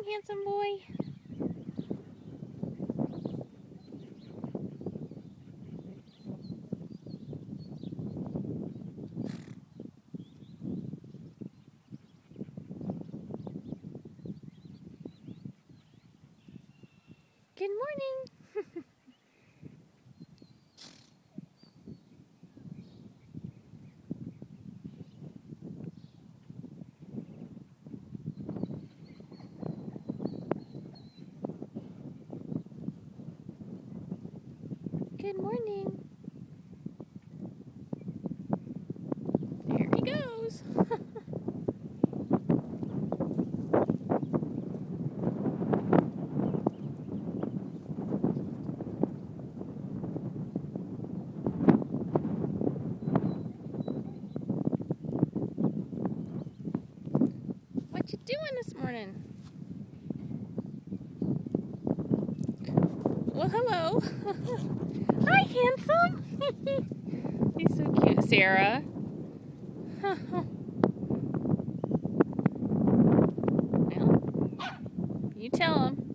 handsome boy. Good morning. Good morning. There he goes. What you doing this morning? Well, hello. Hi, handsome. He's so cute, Sarah. Well, you tell him.